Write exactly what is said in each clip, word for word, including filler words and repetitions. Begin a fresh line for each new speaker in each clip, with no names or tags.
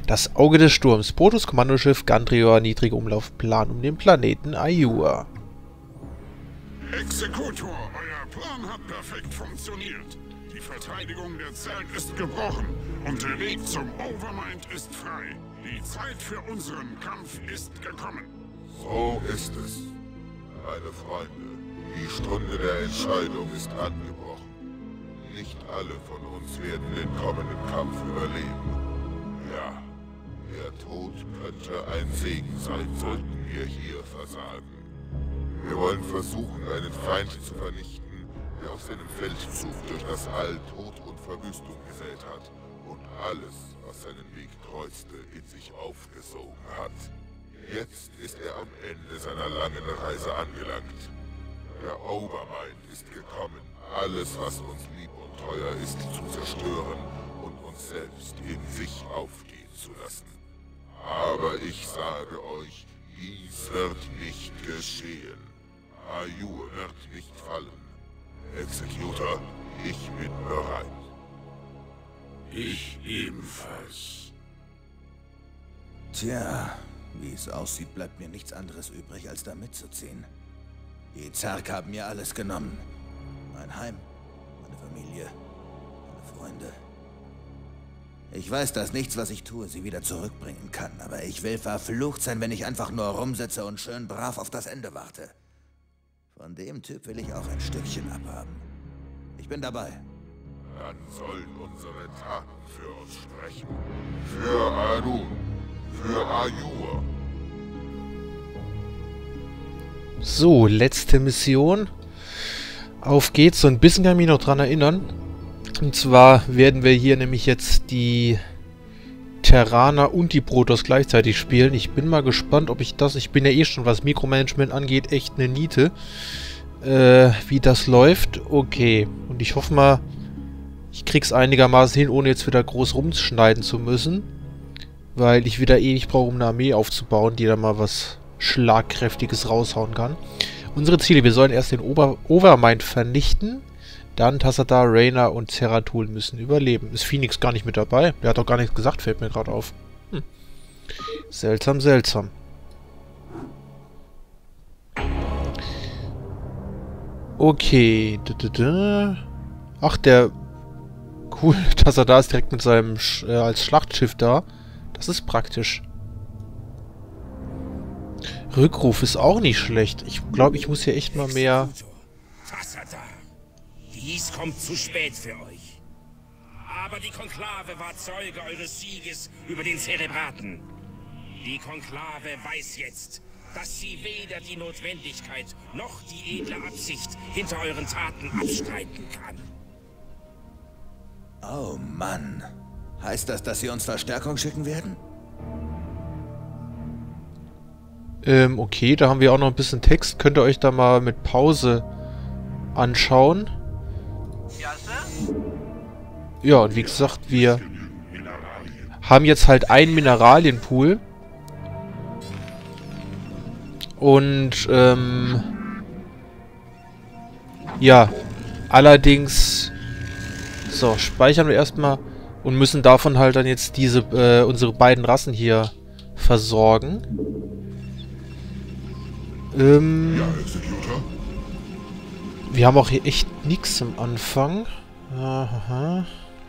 Das Auge des Sturms. Protoss Kommandoschiff Gandrior, niedriger Umlaufplan um den Planeten Aiur.
Exekutor, euer Plan hat perfekt funktioniert. Die Verteidigung der Zelt ist gebrochen und der Weg zum Overmind ist frei. Die Zeit für unseren Kampf ist gekommen.
So ist es. Meine Freunde, die Stunde der Entscheidung ist angebrochen. Nicht alle von uns werden den kommenden Kampf überleben. Ja, der Tod könnte ein Segen sein, sollten wir hier versagen. Wir wollen versuchen, einen Feind zu vernichten, der auf seinem Feldzug durch das All Tod und Verwüstung gesät hat und alles, was seinen Weg kreuzte, in sich aufgesogen hat. Jetzt ist er am Ende seiner langen Reise angelangt. Der Overmind ist gekommen, alles, was uns lieb und teuer ist, zu zerstören und uns selbst in sich aufgehen zu lassen. Aber ich sage euch, dies wird nicht geschehen. Aiur wird nicht fallen. Exekutor, ich bin bereit.
Ich ebenfalls.
Tja, wie es aussieht, bleibt mir nichts anderes übrig, als da mitzuziehen. Die Zerg haben mir alles genommen. Mein Heim, meine Familie, meine Freunde. Ich weiß, dass nichts, was ich tue, sie wieder zurückbringen kann, aber ich will verflucht sein, wenn ich einfach nur rumsitze und schön brav auf das Ende warte. Von dem Typ will ich auch ein Stückchen abhaben. Ich bin dabei.
Dann sollen unsere Taten für uns sprechen. Für Arun. Für Aiur.
So, letzte Mission. Auf geht's. So ein bisschen kann ich mich noch dran erinnern. Und zwar werden wir hier nämlich jetzt die Terraner und die Protoss gleichzeitig spielen. Ich bin mal gespannt, ob ich das... Ich bin ja eh schon, was Mikromanagement angeht, echt eine Niete. Äh, wie das läuft. Okay. Und ich hoffe mal, ich krieg's einigermaßen hin, ohne jetzt wieder groß rumschneiden zu müssen. Weil ich wieder ewig brauche, um eine Armee aufzubauen, die da mal was Schlagkräftiges raushauen kann. Unsere Ziele: Wir sollen erst den Ober Overmind vernichten. Dann Tassadar, Raynor und Zeratul müssen überleben. Ist Phoenix gar nicht mit dabei? Der hat doch gar nichts gesagt, fällt mir gerade auf. Hm. Seltsam, seltsam. Okay. Ach, der... Cool, Tassadar ist direkt mit seinem Sch äh, als Schlachtschiff da. Das ist praktisch. Rückruf ist auch nicht schlecht. Ich glaube, ich muss hier echt mal mehr...
Tassadar, dies kommt zu spät für euch. Aber die Konklave war Zeuge eures Sieges über den Zerebraten. Die Konklave weiß jetzt, dass sie weder die Notwendigkeit noch die edle Absicht hinter euren Taten abstreiten kann.
Oh Mann. Heißt das, dass sie uns Verstärkung schicken werden?
Ähm, okay, da haben wir auch noch ein bisschen Text. Könnt ihr euch da mal mit Pause anschauen.
Ja, Sir?
Ja, und wie gesagt, wir haben jetzt halt einen Mineralienpool. Und, ähm... ja, allerdings... So, speichern wir erstmal und müssen davon halt dann jetzt diese, äh, unsere beiden Rassen hier versorgen. Ähm...
Ja, Exekutor.
Wir haben auch hier echt nichts am Anfang. Aha.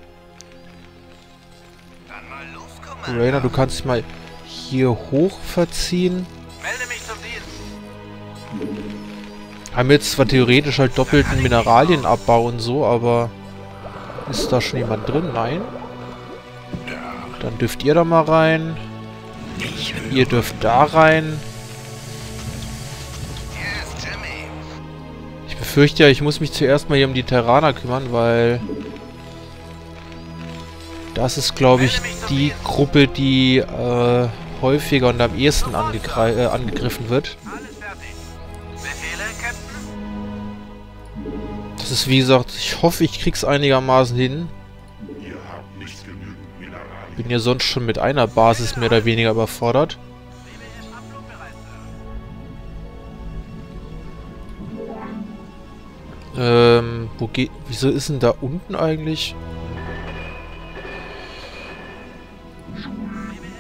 Dann mal los, Commander.
Raynor, du kannst dich mal hier hoch verziehen.
Melde mich zum Dienst.
Haben jetzt zwar theoretisch halt doppelten Mineralienabbau und so, aber... Ist da schon jemand drin? Nein. Dann dürft ihr da mal rein. Ihr dürft da rein.
Yes, Jimmy.
Ich befürchte ja, ich muss mich zuerst mal hier um die Terraner kümmern, weil... Das ist, glaube ich, die Gruppe, die äh, häufiger und am ehesten äh, angegriffen wird.
Alles fertig. Befehle, Captain?
Das ist, wie gesagt, ich hoffe, ich krieg's einigermaßen hin.
Ihr habt nicht genügend Mineralien.
Bin ja sonst schon mit einer Basis mehr oder weniger überfordert.
W W S abflugbereit, Sir.
Ähm, wo geht... Wieso ist denn da unten eigentlich?
W W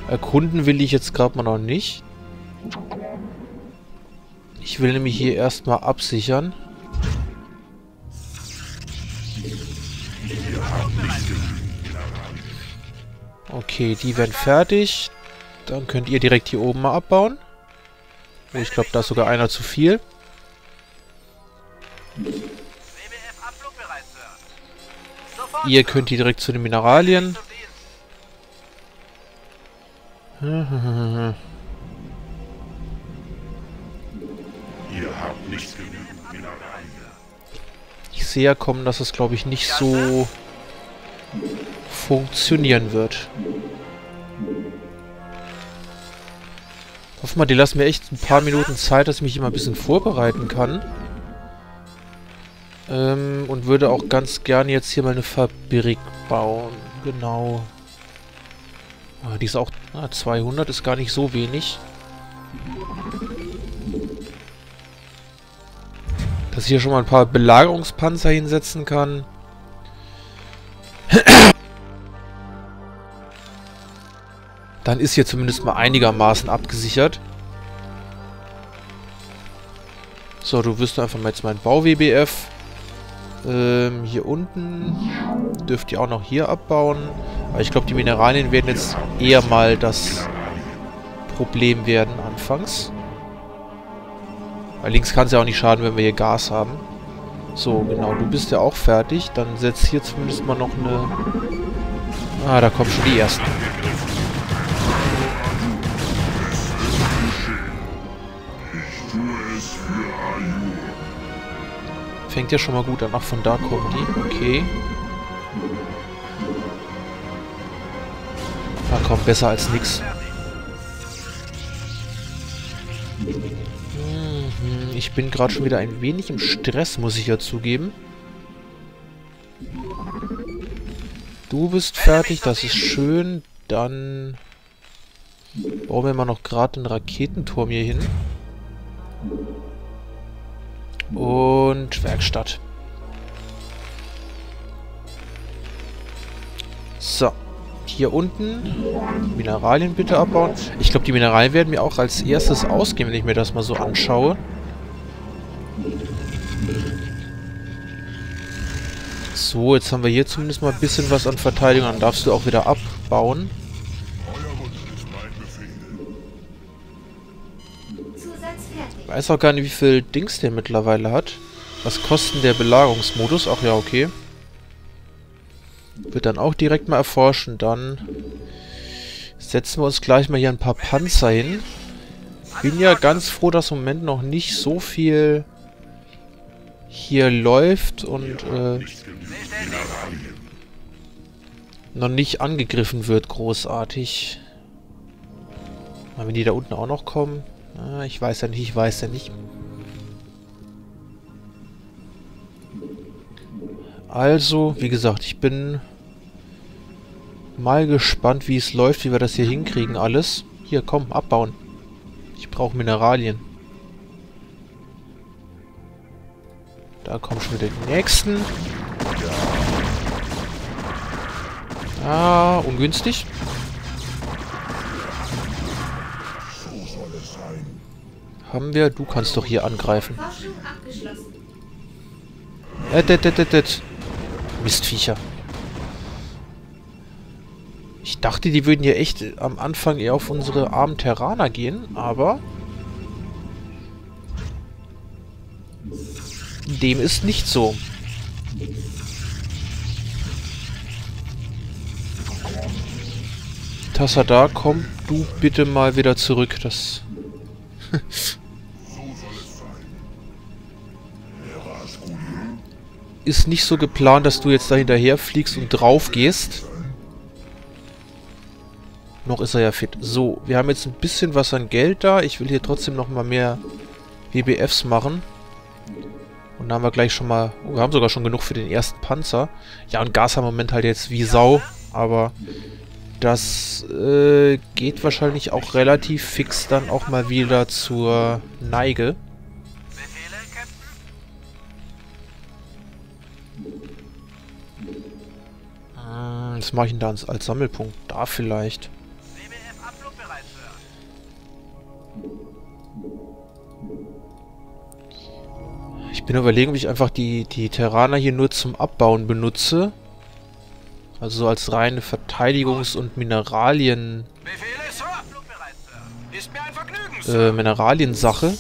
Erkunden will ich jetzt gerade mal noch nicht. Ich will nämlich hier erstmal absichern. Okay, die werden fertig. Dann könnt ihr direkt hier oben mal abbauen. Oh, ich glaube, da ist sogar einer zu viel. Ihr könnt hier direkt zu den Mineralien. Ich sehe ja kommen, dass es, glaube ich, nicht so funktionieren wird. Hoffen wir, die lassen mir echt ein paar Minuten Zeit, dass ich mich immer ein bisschen vorbereiten kann. Ähm, und würde auch ganz gerne jetzt hier mal eine Fabrik bauen. Genau. Ah, die ist auch... Ah, zweihundert ist gar nicht so wenig. Dass ich hier schon mal ein paar Belagerungspanzer hinsetzen kann. Dann ist hier zumindest mal einigermaßen abgesichert. So, du wirst einfach mal jetzt mein Bau-W B F. Ähm, hier unten dürft ihr auch noch hier abbauen. Aber ich glaube, die Mineralien werden jetzt eher mal das Problem werden anfangs. Allerdings kann es ja auch nicht schaden, wenn wir hier Gas haben. So, genau, du bist ja auch fertig. Dann setzt hier zumindest mal noch eine... Ah, da kommen schon die ersten. Fängt ja schon mal gut an. Ach, von da kommen die. Okay. Na komm, besser als nix. Mhm, ich bin gerade schon wieder ein wenig im Stress, muss ich ja zugeben. Du bist fertig, das ist schön. Dann bauen wir mal noch gerade einen Raketenturm hier hin. Und Werkstatt. So. Hier unten Mineralien bitte abbauen. Ich glaube, die Mineralien werden mir auch als erstes ausgehen, wenn ich mir das mal so anschaue. So, jetzt haben wir hier zumindest mal ein bisschen was an Verteidigung. Dann darfst du auch wieder abbauen. Ich weiß auch gar nicht, wie viel Dings der mittlerweile hat. Was kostet der Belagerungsmodus? Ach ja, okay. Wird dann auch direkt mal erforschen. Dann setzen wir uns gleich mal hier ein paar Panzer hin. Bin ja ganz froh, dass im Moment noch nicht so viel hier läuft und äh, noch nicht angegriffen wird großartig. Aber wenn die da unten auch noch kommen... Ah, ich weiß ja nicht, ich weiß ja nicht. Also, wie gesagt, ich bin mal gespannt, wie es läuft, wie wir das hier hinkriegen alles. Hier, komm, abbauen. Ich brauche Mineralien. Da kommen schon wieder die nächsten. Ah, ungünstig. Haben wir? Du kannst doch hier angreifen. Äh, det, det, det, det. Mistviecher. Ich dachte, die würden hier echt am Anfang eher auf unsere armen Terraner gehen, aber... dem ist nicht so. Tassada, komm du bitte mal wieder zurück. Das... ist nicht so geplant, dass du jetzt da hinterher fliegst und drauf gehst. Noch ist er ja fit. So, wir haben jetzt ein bisschen was an Geld da. Ich will hier trotzdem noch mal mehr W B Fs machen. Und dann haben wir gleich schon mal... Oh, wir haben sogar schon genug für den ersten Panzer. Ja, und Gas haben wir im Moment halt jetzt wie Sau. Aber das äh, geht wahrscheinlich auch relativ fix dann auch mal wieder zur Neige. Was mache ich denn da als Sammelpunkt? Da vielleicht. Bin überlegen, ob ich einfach die, die Terraner hier nur zum Abbauen benutze. Also so als reine Verteidigungs- und Mineralien...
Befehle, Sir. Flugbereit, Sir. Ist mir ein Vergnügen, Sir.
Äh, Mineraliensache.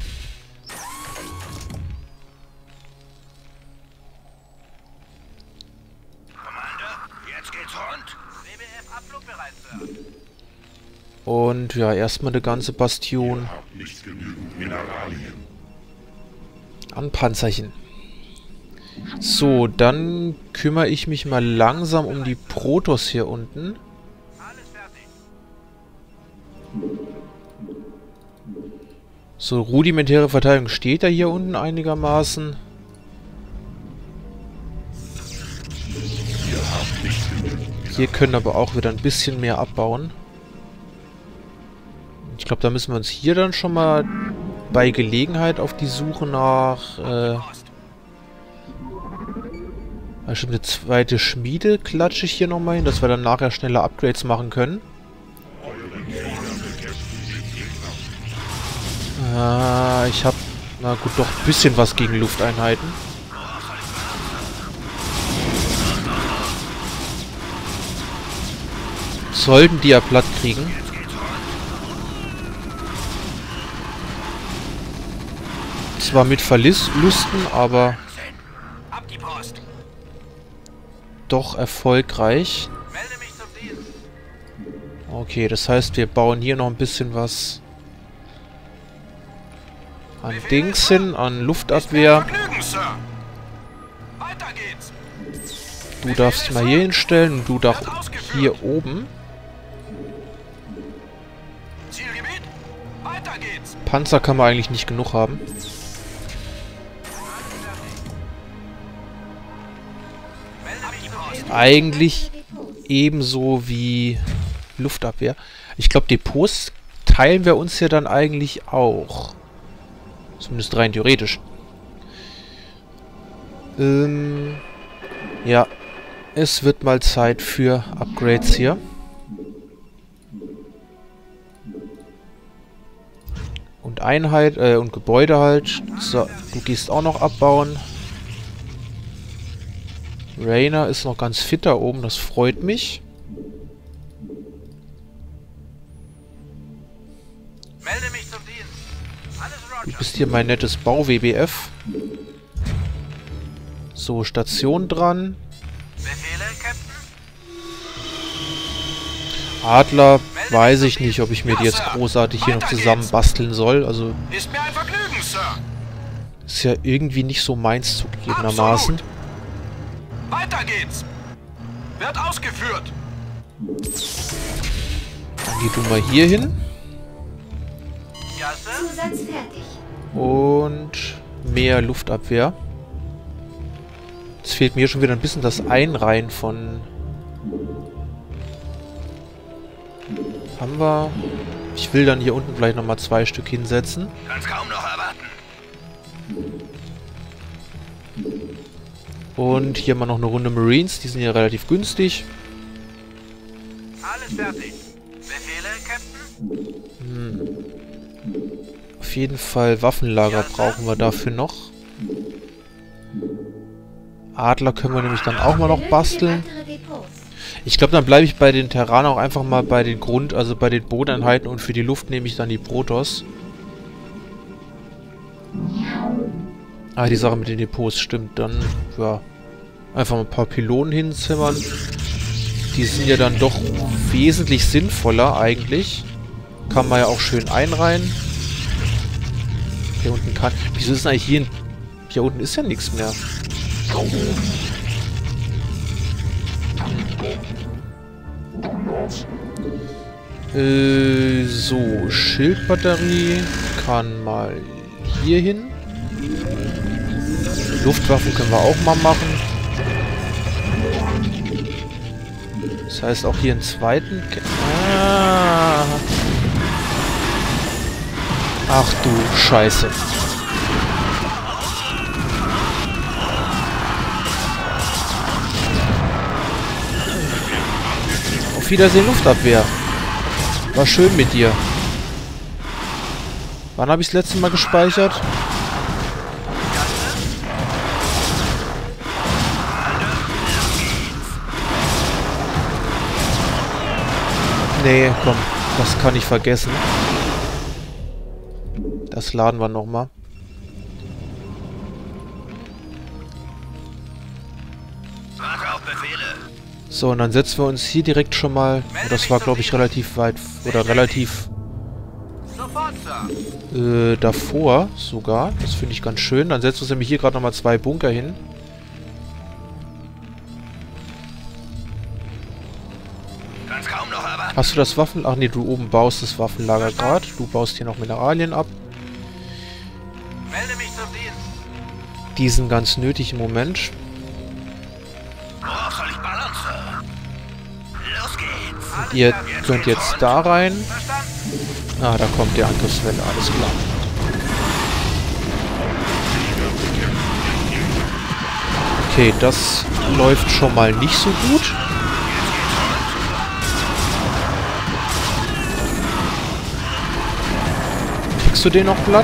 Commander, jetzt geht's rund. W B F abflugbereit, Sir.
Und ja, erstmal eine ganze Bastion
Habt nicht genügend Mineralien.
an Panzerchen. So, dann kümmere ich mich mal langsam um die Protoss hier unten.
Alles fertig.
So, rudimentäre Verteidigung steht da hier unten einigermaßen. Hier können aber auch wieder ein bisschen mehr abbauen. Ich glaube, da müssen wir uns hier dann schon mal bei Gelegenheit auf die Suche nach... Äh, bestimmt eine zweite Schmiede klatsche ich hier nochmal hin, dass wir dann nachher schneller Upgrades machen können. Ah, ich habe, na gut, doch ein bisschen was gegen Lufteinheiten. Sollten die ja platt kriegen. Zwar mit Verlusten, aber
Ab die Post.
doch erfolgreich.
Melde mich zum Dienst.
Okay, das heißt, wir bauen hier noch ein bisschen was an Dings hin, an Luftabwehr.
Vergnügen, Sir. Weiter geht's.
Du darfst dich mal hier hinstellen und du darfst hier oben.
Zielgebiet. Weiter geht's.
Panzer kann man eigentlich nicht genug haben.
Melde mich zum Dienst.
Eigentlich ebenso wie Luftabwehr. Ich glaube, Depots teilen wir uns ja dann eigentlich auch. Zumindest rein theoretisch. Ähm, ja. Es wird mal Zeit für Upgrades hier. Und Einheit, äh, und Gebäude halt. So, du gehst auch noch abbauen. Rainer ist noch ganz fit da oben, das freut mich.
Melde mich zum Dienst. Alles
Du
Roger.
bist hier mein nettes Bau-W B F. So, Station dran.
Befehle, Captain.
Adler, weiß ich nicht, ob ich mir die jetzt großartig hier noch zusammen basteln soll. Also,
Ist mir ein Vergnügen, Sir.
ist ja irgendwie nicht so meins zugegebenermaßen.
Absolut. Weiter geht's. Wird ausgeführt.
Dann geh du mal hier hin.
Ja, Sir.
Zusatz fertig.
Und mehr Luftabwehr. Jetzt fehlt mir schon wieder ein bisschen das Einreihen von... Haben wir... Ich will dann hier unten vielleicht nochmal zwei Stück hinsetzen.
Kann's kaum noch erwarten.
Und hier mal noch eine Runde Marines. Die sind ja relativ günstig.
Alles fertig. Befehle, Captain.
Auf jeden Fall Waffenlager brauchen wir dafür noch. Adler können wir nämlich dann auch mal noch basteln.
Weitere Depots.
Ich glaube, dann bleibe ich bei den Terranern auch einfach mal bei den Grund, also bei den Bodeneinheiten, und für die Luft nehme ich dann die Protoss. Ah, die Sache mit den Depots stimmt. Dann, ja, einfach mal ein paar Pylonen hinzimmern. Die sind ja dann doch wesentlich sinnvoller eigentlich. Kann man ja auch schön einreihen. Hier unten kann... Wieso ist denn eigentlich hier... Hier unten ist ja nichts mehr. Äh, so, Schildbatterie kann mal hier hin. Luftwaffen können wir auch mal machen. Das heißt auch hier einen zweiten... Ke ah. Ach du Scheiße. Auf Wiedersehen, Luftabwehr. War schön mit dir. Wann habe ich das letzte Mal gespeichert? Nee, komm, das kann ich vergessen. Das laden wir nochmal.
Warte auf Befehle.
So, und dann setzen wir uns hier direkt schon mal... Oh, das war, glaube ich, relativ weit... Oder relativ...
Sofort, Sir.
Äh, davor sogar. Das finde ich ganz schön. Dann setzen wir uns nämlich hier gerade nochmal zwei Bunker hin.
Kann's kaum noch erwarten.
Hast du das Waffen... Ach nee, du oben baust das Waffenlager gerade. Du baust hier noch Mineralien ab.
Melde mich zum Dienst.
Die sind ganz nötig im Moment.
Worauf soll ich ballern, Sir? Los geht's.
Ihr könnt jetzt da rein.
Verstanden.
Ah, da kommt die Angriffswelle. Alles klar. Okay, das läuft schon mal nicht so gut. Kriegst du den noch glatt?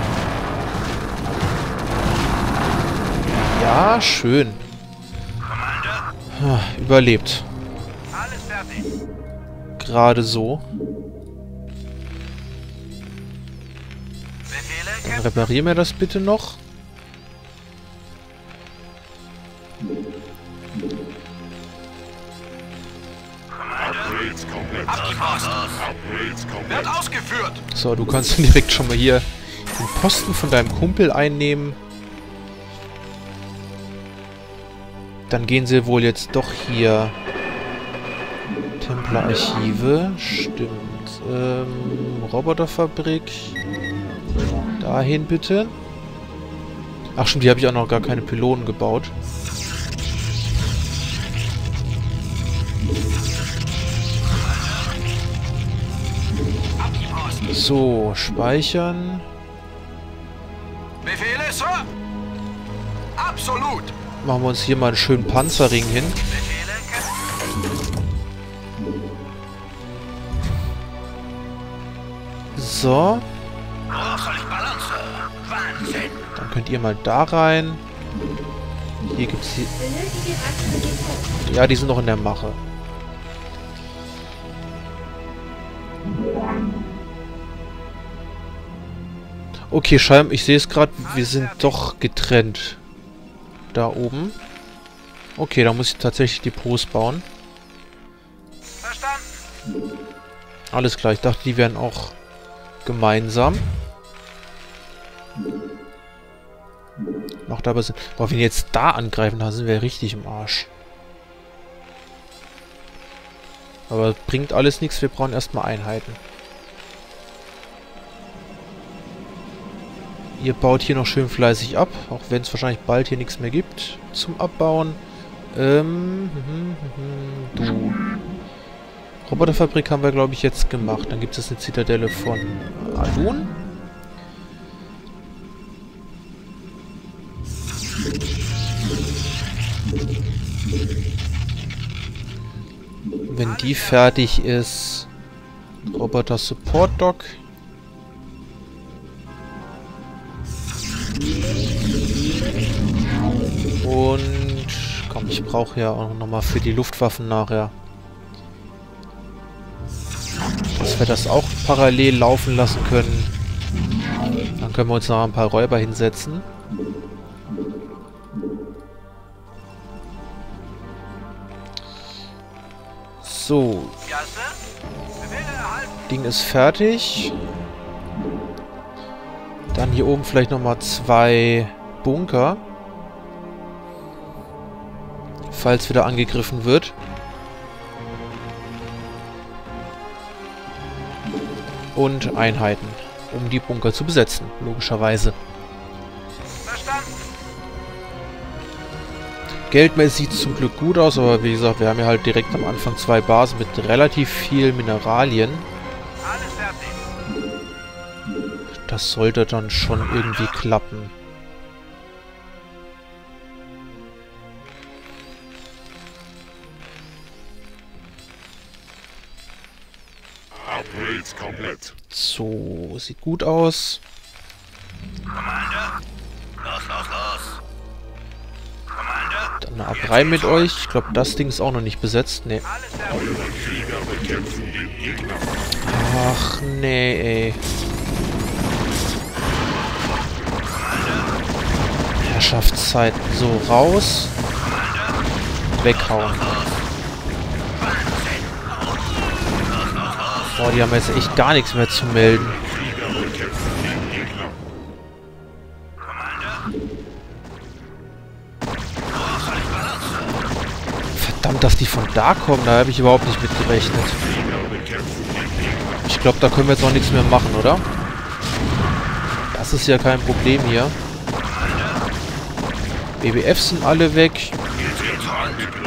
Ja, schön. Ah, überlebt.
Alles fertig.
Gerade so.
Befehle,
Dann
Captain.
reparieren wir das bitte noch.
Upgrades komplett.
Ab die Post.
Upgrades komplett.
Wird ausgeführt.
So, du kannst direkt schon mal hier den Posten von deinem Kumpel einnehmen. Dann gehen sie wohl jetzt doch hier... Templerarchive. Stimmt. Ähm, Roboterfabrik. Dahin bitte. Ach stimmt, hier habe ich auch noch gar keine Pylonen gebaut.
Ab die Post.
So, speichern.
Befehle, Sir. Absolut.
Machen wir uns hier mal einen schönen Panzerring hin.
Befehle, Captain.
So,
Worauf soll ich ballern, Sir? Wahnsinn.
dann könnt ihr mal da rein. Hier gibt's hier... Ja, die sind noch in der Mache. Okay, scheinbar, ich sehe es gerade, wir sind doch getrennt. Da oben. Okay, da muss ich tatsächlich Depots bauen.
Verstanden.
Alles klar, ich dachte, die wären auch gemeinsam. Macht aber Sinn. Boah, wenn wir jetzt da angreifen, dann sind wir richtig im Arsch. Aber bringt alles nichts, wir brauchen erstmal Einheiten. Ihr baut hier noch schön fleißig ab, auch wenn es wahrscheinlich bald hier nichts mehr gibt zum Abbauen. Ähm, hm, hm, hm, du. Roboterfabrik haben wir, glaube ich, jetzt gemacht. Dann gibt es eine Zitadelle von Alun. Wenn die fertig ist, Roboter Support Dock. Und komm, ich brauche ja auch nochmal für die Luftwaffen nachher. Dass wir das auch parallel laufen lassen können. Dann können wir uns noch ein paar Räuber hinsetzen. So.
Ja, Sir. Befehle erhalten.
Ding ist fertig. Dann hier oben vielleicht nochmal zwei Bunker. Falls wieder angegriffen wird. Und Einheiten, um die Bunker zu besetzen, logischerweise.
Verstanden.
Geldmäßig sieht es zum Glück gut aus, aber wie gesagt, wir haben ja halt direkt am Anfang zwei Basen mit relativ viel Mineralien.
Alles fertig.
Das sollte dann schon irgendwie klappen.
Upgrades komplett.
So, sieht gut aus.
Commander. Los, los, los. Commander.
Dann Na, ab rein mit euch. Ich glaube, das Ding ist auch noch nicht besetzt. Nee. Ach, nee, ey. Herrschaftszeiten. So, raus. Weghauen. Boah, die haben jetzt echt gar nichts mehr zu melden. Verdammt, dass die von da kommen, da habe ich überhaupt nicht mit gerechnet. Ich glaube, da können wir jetzt auch nichts mehr machen, oder? Das ist ja kein Problem hier. B B Fs sind alle weg.